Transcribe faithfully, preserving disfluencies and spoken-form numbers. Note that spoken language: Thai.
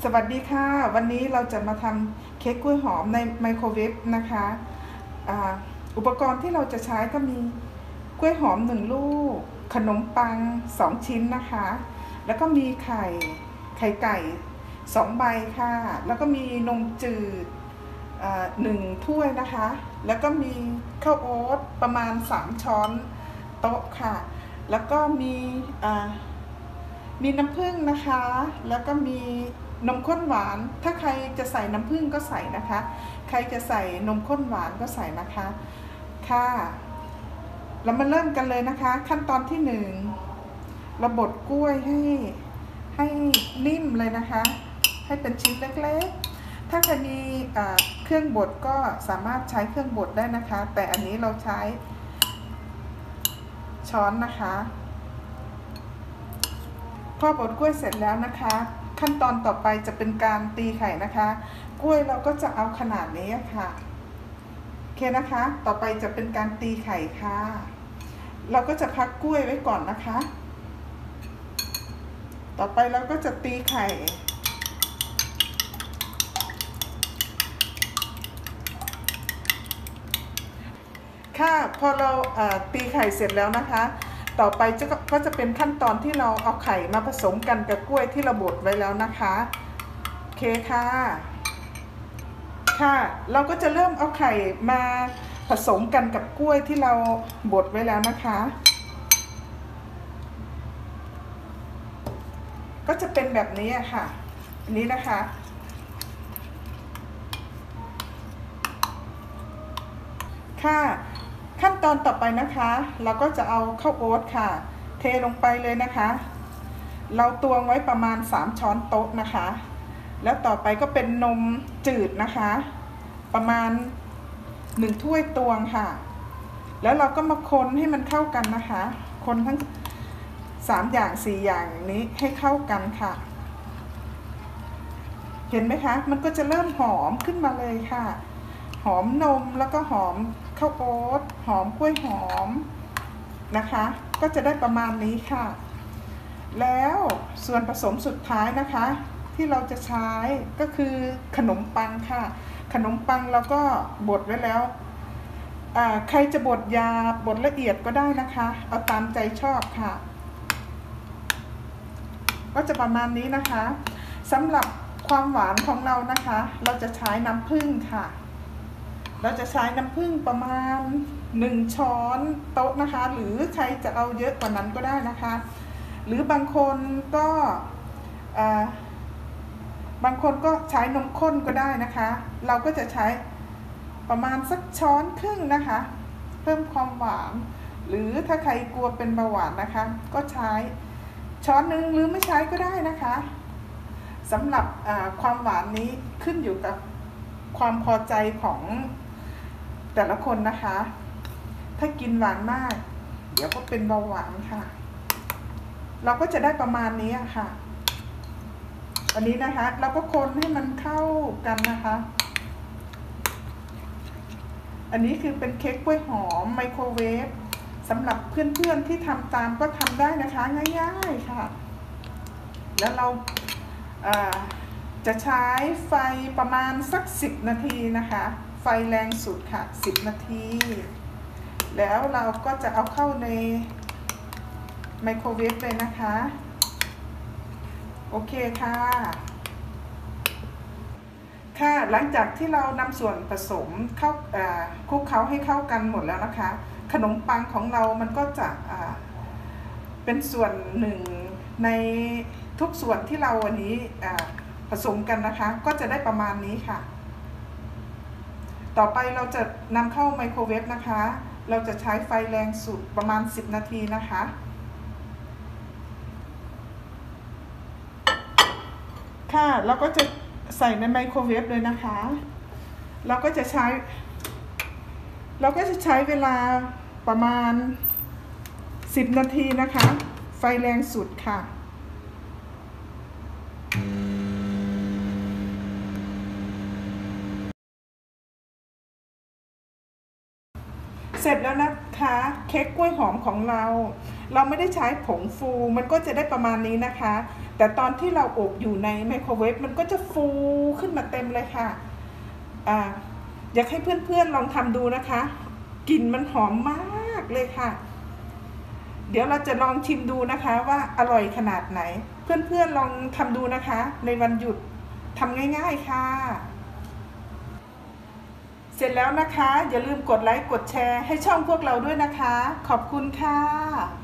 สวัสดีค่ะวันนี้เราจะมาทำเค้กกล้วยหอมในไมโครเวฟนะคะอ่าอุปกรณ์ที่เราจะใช้ก็มีกล้วยหอมหนึ่งลูกขนมปังสองชิ้นนะคะแล้วก็มีไข่ไข่ไก่สองใบค่ะแล้วก็มีนมจืดหนึ่งถ้วยนะคะแล้วก็มีข้าวโอ๊ตประมาณสามช้อนโต๊ะค่ะแล้วก็มีมีน้ำผึ้งนะคะแล้วก็มีนมข้นหวานถ้าใครจะใส่น้ำผึ้งก็ใส่นะคะใครจะใส่นมข้นหวานก็ใส่นะคะค่ะเรามาเริ่มกันเลยนะคะขั้นตอนที่หนึ่งเราบดกล้วยให้ให้นิ่มเลยนะคะให้เป็นชิ้นเล็กๆถ้าใครมีเครื่องบดก็สามารถใช้เครื่องบดได้นะคะแต่อันนี้เราใช้ช้อนนะคะพอบดกล้วยเสร็จแล้วนะคะขั้นตอนต่อไปจะเป็นการตีไข่นะคะกล้วยเราก็จะเอาขนาดนี้ค่ะโอเคนะคะต่อไปจะเป็นการตีไข่ค่ะเราก็จะพักกล้วยไว้ก่อนนะคะต่อไปเราก็จะตีไข่ค่ะพอเราตีไข่เสร็จแล้วนะคะต่อไปก็จะเป็นขั้นตอนที่เราเอาไข่มาผสมกันกับกล้วยที่เราบดไว้แล้วนะคะโอเคค่ะค่ะเราก็จะเริ่มเอาไข่มาผสมกันกับกล้วยที่เราบดไว้แล้วนะคะก็จะเป็นแบบนี้ค่ะอันนี้นะคะค่ะขั้นตอนต่อไปนะคะเราก็จะเอาข้าวโอ๊ตค่ะเทลงไปเลยนะคะเราตวงไว้ประมาณสามช้อนโต๊ะนะคะแล้วต่อไปก็เป็นนมจืดนะคะประมาณหนึ่งถ้วยตวงค่ะแล้วเราก็มาคนให้มันเข้ากันนะคะคนทั้งสามอย่างสี่อย่างนี้ให้เข้ากันค่ะเห็นไหมคะมันก็จะเริ่มหอมขึ้นมาเลยค่ะหอมนมแล้วก็หอมข้าวโอ๊ตหอมกล้วยหอมนะคะก็จะได้ประมาณนี้ค่ะแล้วส่วนผสมสุดท้ายนะคะที่เราจะใช้ก็คือขนมปังค่ะขนมปังเราก็บดไว้แล้วใครจะบดหยาบบดละเอียดก็ได้นะคะเอาตามใจชอบค่ะก็จะประมาณนี้นะคะสำหรับความหวานของเรานะคะเราจะใช้น้ำผึ้งค่ะเราจะใช้น้ำผึ้งประมาณหนึ่งช้อนโต๊ะนะคะหรือใครจะเอาเยอะกว่านั้นก็ได้นะคะหรือบางคนก็บางคนก็ใช้นมข้นก็ได้นะคะเราก็จะใช้ประมาณสักช้อนครึ่งนะคะเพิ่มความหวานหรือถ้าใครกลัวเป็นเบาหวานนะคะก็ใช้ช้อนหนึ่งหรือไม่ใช้ก็ได้นะคะสำหรับความหวานนี้ขึ้นอยู่กับความพอใจของแต่ละคนนะคะถ้ากินหวานมากเดี๋ยวก็เป็นเบาหวานค่ะเราก็จะได้ประมาณนี้ค่ะอันนี้นะคะเราก็คนให้มันเข้ากันนะคะอันนี้คือเป็นเค้กกล้วยหอมไมโครเวฟสำหรับเพื่อนๆที่ทำตามก็ทำได้นะคะง่ายๆค่ะแล้วเราจะใช้ไฟประมาณสักสิบนาทีนะคะไฟแรงสุดค่ะสิบนาทีแล้วเราก็จะเอาเข้าในไมโครเวฟเลยนะคะโอเคค่ะค่ะหลังจากที่เรานำส่วนผสมเข้าคลุกเคล้าให้เข้ากันหมดแล้วนะคะขนมปังของเรามันก็จะเป็นส่วนหนึ่งในทุกส่วนที่เราวันนี้ผสมกันนะคะก็จะได้ประมาณนี้ค่ะต่อไปเราจะนำเข้าไมโครเวฟนะคะเราจะใช้ไฟแรงสุดประมาณสิบนาทีนะคะค่ะเราก็จะใส่ในไมโครเวฟเลยนะคะเราก็จะใช้เราก็จะใช้เวลาประมาณสิบนาทีนะคะไฟแรงสุดค่ะเสร็จแล้วนะคะเค้กกล้วยหอมของเราเราไม่ได้ใช้ผงฟูมันก็จะได้ประมาณนี้นะคะ แต่ตอนที่เราอบอยู่ในไมโครเวฟมันก็จะฟูขึ้นมาเต็มเลยค่ะอ่าอยากให้เพื่อนๆลองทำดูนะคะกลิ่นมันหอมมากเลยค่ะเดี๋ยวเราจะลองชิมดูนะคะว่าอร่อยขนาดไหนเพื่อนๆลองทำดูนะคะในวันหยุดทำง่ายๆค่ะเสร็จแล้วนะคะอย่าลืมกดไลค์กดแชร์ให้ช่องพวกเราด้วยนะคะขอบคุณค่ะ